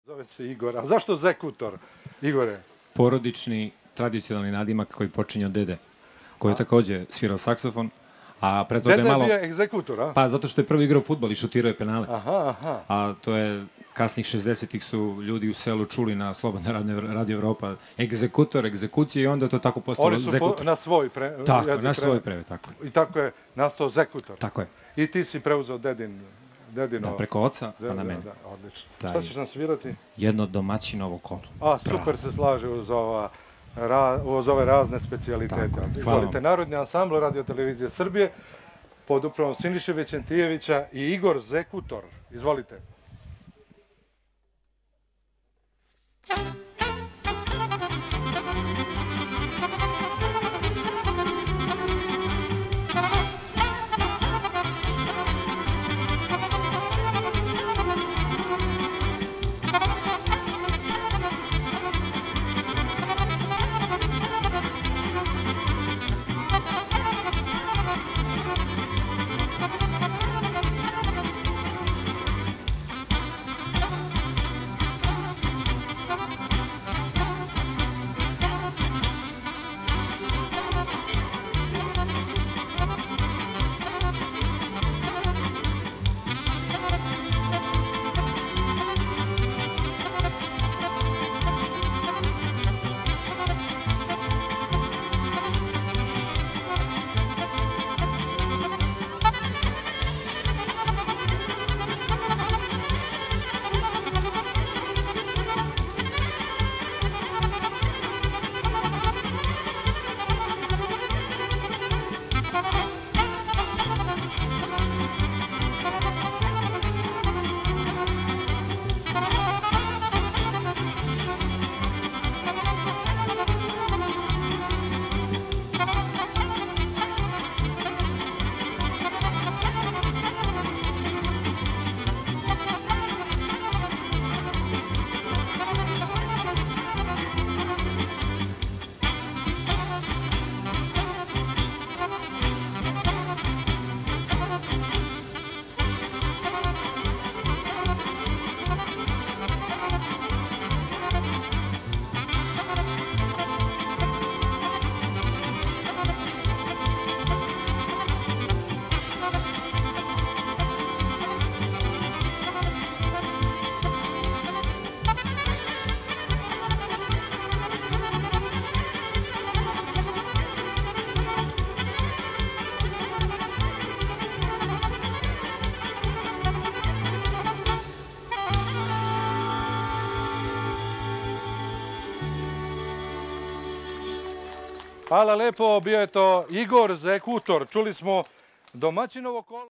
Zove se Igor. A zašto Zekutor, Igore? Porodični, tradicionalni nadimak koji počinje od dede, koji je takođe svirao saksofon, a pre toga je malo... Dede je bio egzekutor, a? Pa, zato što je prvo igrao fudbal i šutirao je penale. Aha. A to je, kasnih 60-ih su ljudi u selu čuli na Slobodna Radio Evropa egzekutor, egzekucije i onda je to tako postalo Zekutor. Oni su na svoj prevet. Tako, na svoj prevet, tako. I tako je nastao Zekutor. Tako je. I ti si preuzeo dedino... Da, preko oca, pa na mene. Da, odlično. Šta ćeš nam svirati? Jedno domaćinovo kolo. A, super se slaže uz ove razne specijalitete. Izvolite, Narodni ansambl Radio Televizije Srbije pod upravom Siniše Većentijevića i Igor Zekutor. Izvolite. Hvala lepo, bio je to Igor Zekutor. Čuli smo domaćinovo kolo.